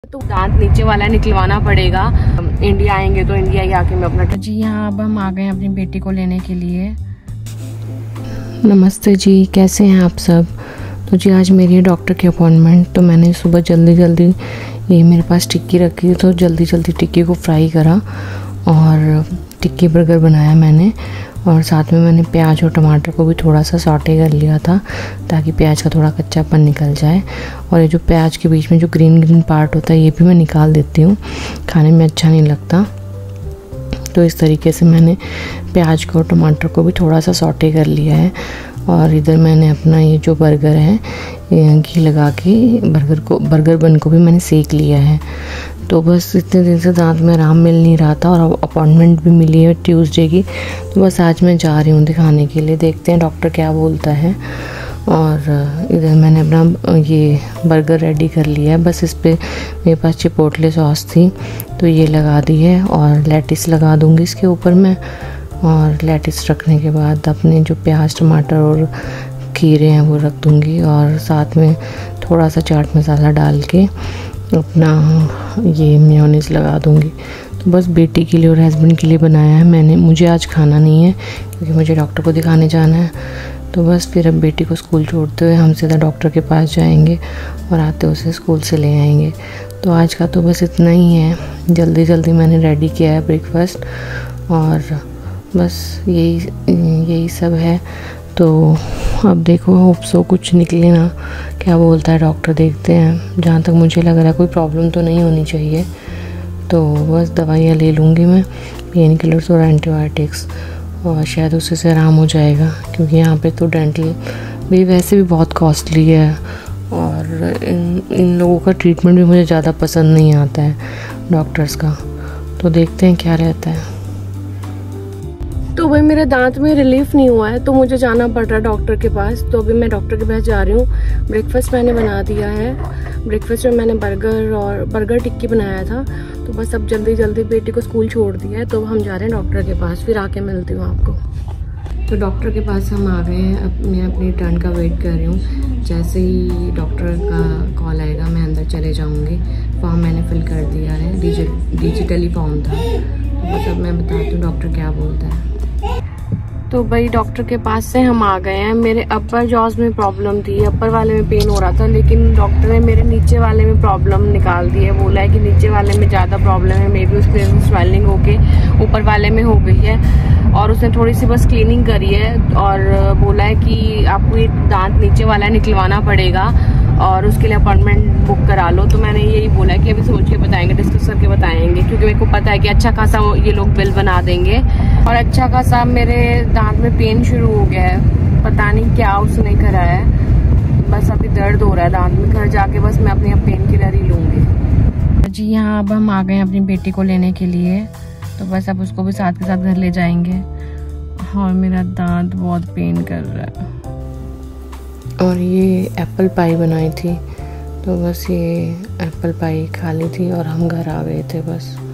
तो दांत नीचे वाला निकलवाना पड़ेगा। इंडिया आएंगे तो इंडिया ही आके मैं अपना जी हाँ, अब हम आ गए हैं अपनी बेटी को लेने के लिए। नमस्ते जी, कैसे हैं आप सब। तो जी आज मेरी है डॉक्टर की अपॉइंटमेंट, तो मैंने सुबह जल्दी ये मेरे पास टिक्की रखी थी तो जल्दी टिक्की को फ्राई करा और टिक्की बर्गर बनाया मैंने। और साथ में मैंने प्याज और टमाटर को भी थोड़ा सा सॉटे कर लिया था ताकि प्याज का थोड़ा कच्चापन निकल जाए। और ये जो प्याज के बीच में जो ग्रीन पार्ट होता है ये भी मैं निकाल देती हूँ, खाने में अच्छा नहीं लगता। तो इस तरीके से मैंने प्याज को टमाटर को भी थोड़ा सा सॉटे कर लिया है। और इधर मैंने अपना ये जो बर्गर है घी लगा के बर्गर बन को भी मैंने सेक लिया है। तो बस इतने दिन से दांत में आराम मिल नहीं रहा था और अपॉइंटमेंट भी मिली है ट्यूसडे की, तो बस आज मैं जा रही हूँ दिखाने के लिए। देखते हैं डॉक्टर क्या बोलता है। और इधर मैंने अपना ये बर्गर रेडी कर लिया है। बस इस पर मेरे पास चिपोटले सॉस थी तो ये लगा दी है और लेटिस लगा दूँगी इसके ऊपर मैं। और लेटिस रखने के बाद अपने जो प्याज टमाटर और खीरे हैं वो रख दूँगी और साथ में थोड़ा सा चाट मसाला डाल के अपना ये मेयोनीज़ लगा दूँगी। तो बस बेटी के लिए और हस्बैंड के लिए बनाया है मैंने। मुझे आज खाना नहीं है क्योंकि मुझे डॉक्टर को दिखाने जाना है। तो बस फिर अब बेटी को स्कूल छोड़ते हुए हम सीधा डॉक्टर के पास जाएंगे और आते उसे स्कूल से ले आएंगे। तो आज का तो बस इतना ही है। जल्दी मैंने रेडी किया है ब्रेकफास्ट और बस यही सब है। तो अब देखो होप सो कुछ निकले ना, क्या बोलता है डॉक्टर, देखते हैं। जहाँ तक मुझे लग रहा है कोई प्रॉब्लम तो नहीं होनी चाहिए। तो बस दवाइयाँ ले लूँगी मैं, पेन किलर्स और एंटीबायोटिक्स, और शायद उससे से आराम हो जाएगा क्योंकि यहाँ पे तो डेंटल भी वैसे भी बहुत कॉस्टली है और इन लोगों का ट्रीटमेंट भी मुझे ज़्यादा पसंद नहीं आता है डॉक्टर्स का। तो देखते हैं क्या रहता है। तो भाई मेरे दांत में रिलीफ नहीं हुआ है तो मुझे जाना पड़ रहा है डॉक्टर के पास। तो अभी मैं डॉक्टर के पास जा रही हूँ। ब्रेकफास्ट मैंने बना दिया है। ब्रेकफास्ट में मैंने बर्गर टिक्की बनाया था। तो बस अब जल्दी बेटी को स्कूल छोड़ दिया है तो हम जा रहे हैं डॉक्टर के पास, फिर आके मिलती हूँ आपको। तो डॉक्टर के पास हम आ गए हैं। अब मैं अपनी टर्न का वेट कर रही हूँ। जैसे ही डॉक्टर का कॉल आएगा मैं अंदर चले जाऊँगी। फॉर्म मैंने फिल कर दिया है, डिजिटली फॉर्म था। तो बस अब मैं बताती हूँ डॉक्टर क्या बोलता है। तो भाई डॉक्टर के पास से हम आ गए हैं। मेरे अपर जॉज में प्रॉब्लम थी, अपर वाले में पेन हो रहा था, लेकिन डॉक्टर ने मेरे नीचे वाले में प्रॉब्लम निकाल दी है। बोला है कि नीचे वाले में ज़्यादा प्रॉब्लम है, मे बी उसके स्वेलिंग होके ऊपर वाले में हो गई है। और उसने थोड़ी सी बस क्लीनिंग करी है और बोला है कि आपको ये दांत नीचे वाला निकलवाना पड़ेगा और उसके लिए अपॉइंटमेंट बुक करा लो। तो मैंने यही बोला कि अभी सोच के बताएंगे, डिस्कस करके बताएंगे, क्योंकि मेरे को पता है कि अच्छा खासा ये लोग बिल बना देंगे। और अच्छा खासा मेरे दांत में पेन शुरू हो गया है, पता नहीं क्या उसने करा है। बस अभी दर्द हो रहा है दांत में। घर जाके बस मैं अपनी पेन किलर ही लूँगी। जी हाँ, अब हम आ गए हैं अपनी बेटी को लेने के लिए। तो बस अब उसको भी साथ के साथ घर ले जाएंगे। और मेरा दांत बहुत पेन कर रहा है। और ये एप्पल पाई बनाई थी तो बस ये एप्पल पाई खा ली थी और हम घर आ गए थे बस।